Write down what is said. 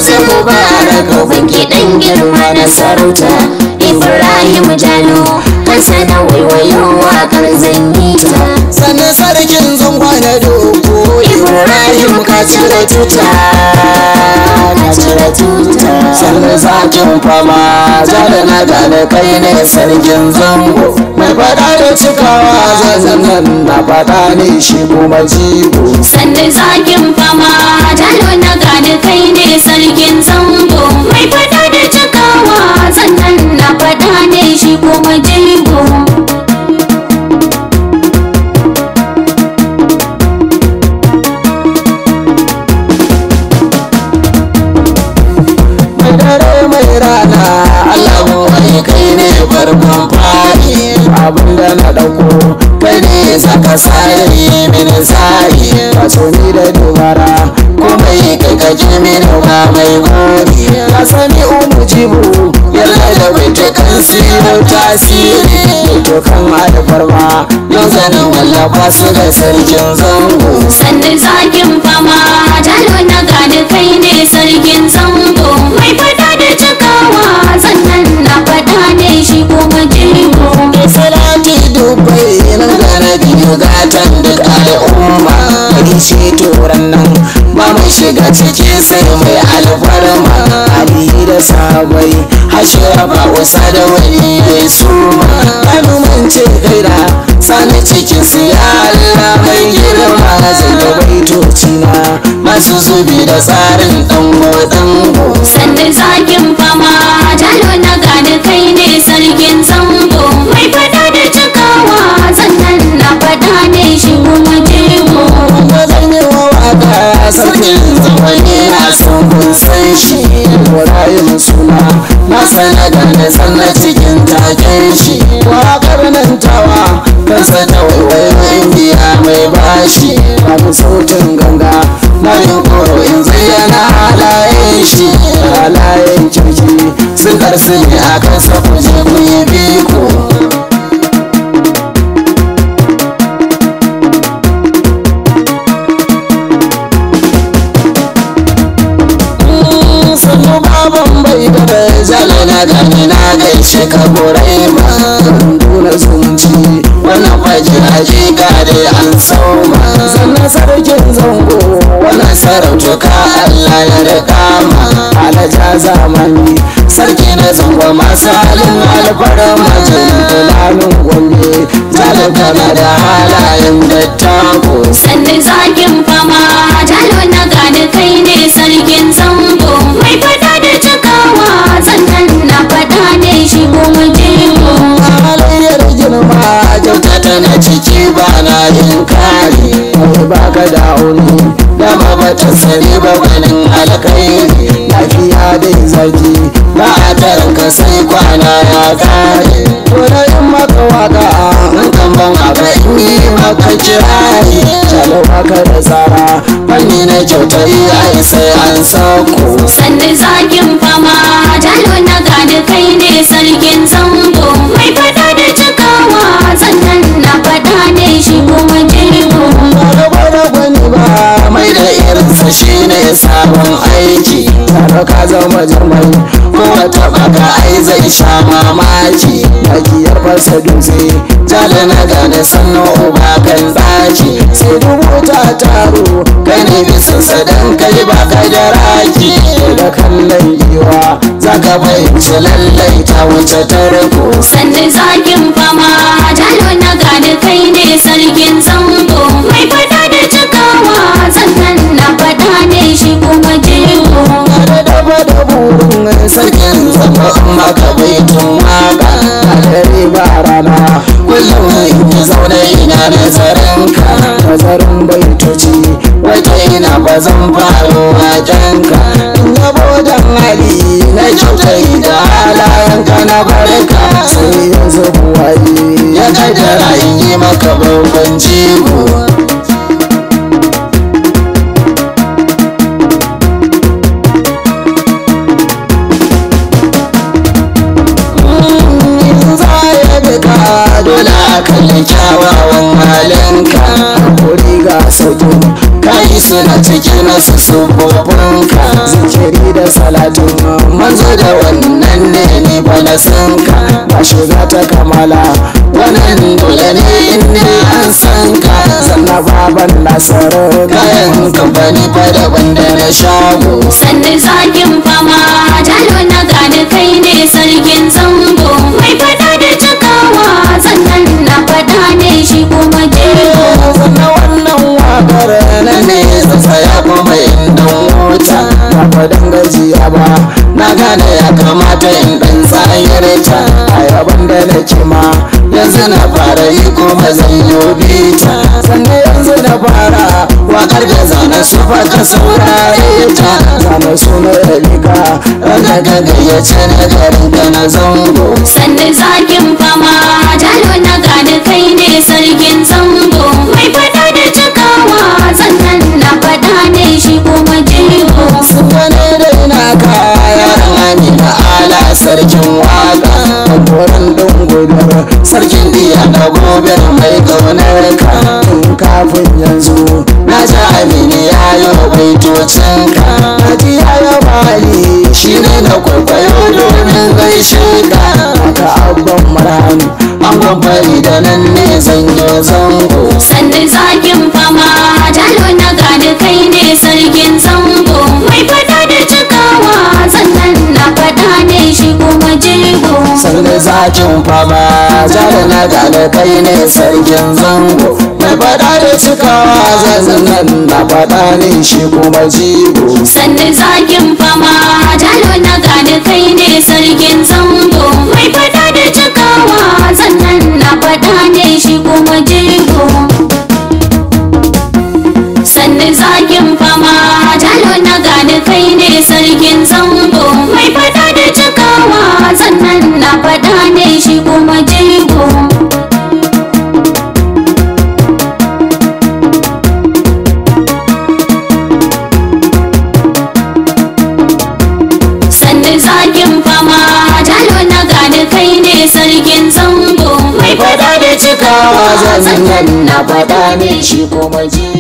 ce mubarak ban kiɗan girma na sarauta Ibrahim Jalo kansa na waiwayo wakar zanyita sannan sarkin zangwa na dogo Ibrahim ka cire tuta sannan zakin fama jada na gane kai ne sarkin zango mai fada da cikawa zannan na fada ne shi kuma jigo sannan zakin fama jalo na gane kai ne sarkin zango mai fada da cikawa zannan na fada ne shi kuma jigo kai ne farkon fari abinda na dauko kai ne saka sai mini sai ka so ni da dubara kuma yi kai kaje mini ba mai gori ka sani jibu yalla da wata kan siyo tasiri to kan alfarma yau zanen wallafa su ga sarkin zango sannan zakin fama jalo na gane kai ne sarkin zango mai fada da cikawa sannan na fada ne shi kuma jigo salati dubai nan gane biyu gatan duk al'umma bari shi turan nan ba mai shiga ciki sai mai alfarma ali da sabai hashira ba wasa da wani mai suma kalumance kaira sani cikin su ya Allah mai girma zai da baitoci na masu zubi da tsarin dango sannan zakin fama jalo na gane kai ne sarkin zango mai fada da cikawa sannan na fada ne shi kuma jigo zan yi wa waka sarkin zamani na son kun san shi wurayen suna na sana gane sannan cikin taken shi wakar nan tawa kansa ta waiwayo indiya mai bashi babu sautin ganga na yin koro in zayyana halayen shi halayen kirki sun karsu ne a kansa kuje ku yi biko baban bai da bai zala na gani na gaishe ka gorai ma nuna zumunci wannan fajira jika dai an sauma sannan sarkin zango wannan sarauta ka Allah ya rika ma alaja zamani sarki na zango masu halin alfarma jalanin gombe jalaka na da halayen dattako sannan zakin fama jalo na gane kai ne sarkin zango mai fada da cikawa sannan na fada ne shi kuma jigo halayyar girma kyauta tana ciki ba na yin kari kawai baka da auni dama ba ta sani ba ganin alkairi lafiya dai zaki ba a taranka sai kwana ya kare wani in maka waka in kan ban abu in yi maka kirari jalo baka da tsara fanni na kyauta yi sai an sauko sannan zakin fama jalo na gane kai ne sarkin zango mai fada da cikawa sannan na fada ne shi kuma jigo ba da gwani ba mai da irinsa shi ne sabon aiki tare ka zama jirmai ko wata baka ai zai sha mamaki yakiyar fasa dutse jala na gane sannan uba kan tsaki sai dubu ta taro kai ne bisan sadan kai baka da raki da kallon giwa zaka fahimci lallai ta wuce tarko sannan zakin fama jalo na gane kai ne sarkin zango mai fada da cikawa sannan na fada ne shi kuma jigo da burin sarkin zama maka baitun waka a dare ba rana kullum in zaune ina nazarin baitoci wata ina ba zan faro wajenka in yabo dan hali na kyautai da halayenka na barka sai yanzu buwaye ya kaddara in yi maka babban jigo dole a kalli kyawawan halinka hakuri ga sautu ka yi su na cikin nasu sufofinka zikiri da salatin manzo da wannan ne ni balasinka ba shiga ta kamala wannan dole ne inda an san ka sannan baban nasarar kayan kamfani fa daban da na shago sannan zakin fama jalo na gane kai ne sarkin zango mai fada da cikawa sannan na fada ne shi kuma jego sannan wannan wakar na ne tsaya kuma inda wuta ba fadan gajiya ba na gane ya kamata in dan tsayar ta a yaban da nake ma yanzu na fara yi kuma zan yi bita sannan yanzu na fara wakar da zana su ka saurare ta zana su na rika raga ka gayyace na garin ka na zango sannan zakin fama jalo na gane kai ne sarkin zango mai fada da cikawa sannan na fada ne shi kuma jego wane da ina kaya amina ala sarkin waka koren dungudar sarkin diya da gobe mai kaunar ka tun kafin yanzu na ji amini ya yi baitocin ka na ji ya yi bali shi ne na kwaikwayo domin gaishe ka haka abban marhami an gwamfari da nan ne zango zango sannan zakin fama jalo na gane kai ne sarkin zango mai fada da cikawa sannan na fada ne shi kuma jego sannan zakin fama jalo na gane kai ne sarkin zango mai fada da cikawa sannan na fada ne shi kuma jigo sannan zakin fama jalo na gane kai ne sarkin zango mai fada da cikawa sannan na fada ne shi kuma jego sannan zakin fama jalo na gane kai ne sarkin zango mai fada da cikawa sannan na fada ne shi kuma jego sannan zakin fama jalo na gane kai ne sarkin zango mai fada da cikawa sannan na fada ne shi kuma jego